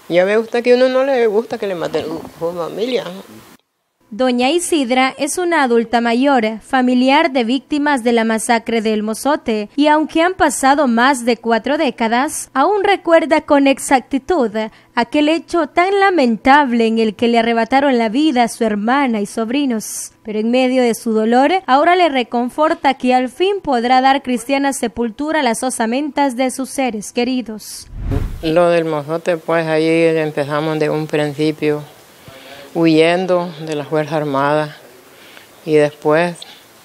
Ya ve usted que a uno no le gusta que le maten a su familia. Doña Isidra es una adulta mayor, familiar de víctimas de la masacre de El Mozote, y aunque han pasado más de 4 décadas, aún recuerda con exactitud aquel hecho tan lamentable en el que le arrebataron la vida a su hermana y sobrinos. Pero en medio de su dolor, ahora le reconforta que al fin podrá dar cristiana sepultura a las osamentas de sus seres queridos. Lo del Mozote, pues ahí empezamos de un principio, huyendo de las Fuerzas Armadas, y después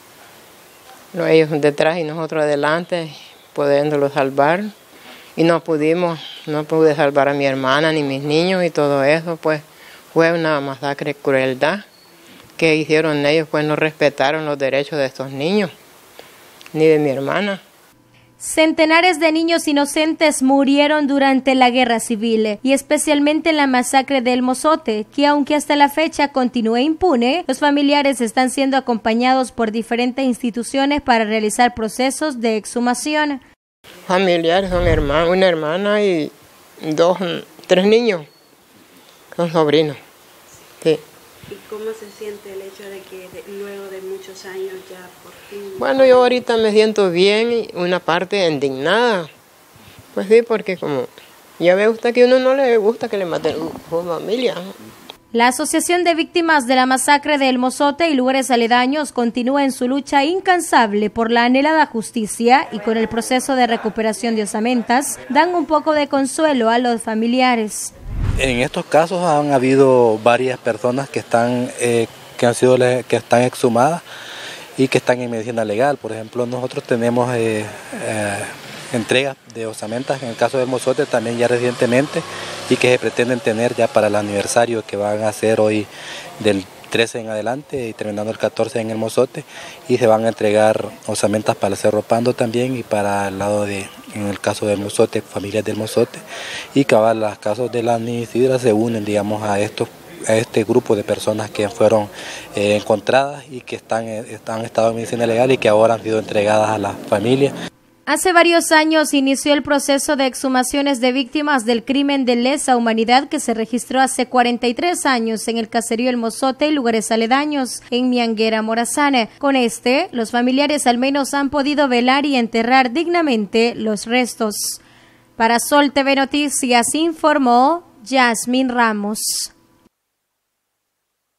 ellos detrás y nosotros adelante, pudiéndolo salvar, y no pude salvar a mi hermana ni mis niños, y todo eso pues fue una masacre, crueldad que hicieron ellos, pues no respetaron los derechos de estos niños, ni de mi hermana. Centenares de niños inocentes murieron durante la guerra civil y especialmente en la masacre de El Mozote, que aunque hasta la fecha continúe impune, los familiares están siendo acompañados por diferentes instituciones para realizar procesos de exhumación. Familiares son una hermana y 3 niños, son sobrinos. Sí. ¿Y cómo se siente el hecho de que luego de muchos años ya por fin? Bueno, yo ahorita me siento bien y una parte indignada. Pues sí, porque como ya ve usted que a uno no le gusta que le maten a su familia. La Asociación de Víctimas de la Masacre de El Mozote y lugares aledaños continúa en su lucha incansable por la anhelada justicia y con el proceso de recuperación de osamentas dan un poco de consuelo a los familiares. En estos casos han habido varias personas que están exhumadas y que están en medicina legal. Por ejemplo, nosotros tenemos entregas de osamentas en el caso del Mozote también ya recientemente, y que se pretenden tener ya para el aniversario que van a hacer hoy del 13 en adelante y terminando el 14 en el Mozote, y se van a entregar osamentas para el Cerro Pando también y para el lado de, en el caso del Mozote, familias del Mozote, y cabal los casos de la Doña Isidra se unen, digamos, a este grupo de personas que fueron encontradas y que han estado en medicina legal y que ahora han sido entregadas a las familias. Hace varios años inició el proceso de exhumaciones de víctimas del crimen de lesa humanidad que se registró hace 43 años en el caserío El Mozote y lugares aledaños en Mianguera, Morazán. Con los familiares al menos han podido velar y enterrar dignamente los restos. Para Sol TV Noticias informó Yasmín Ramos.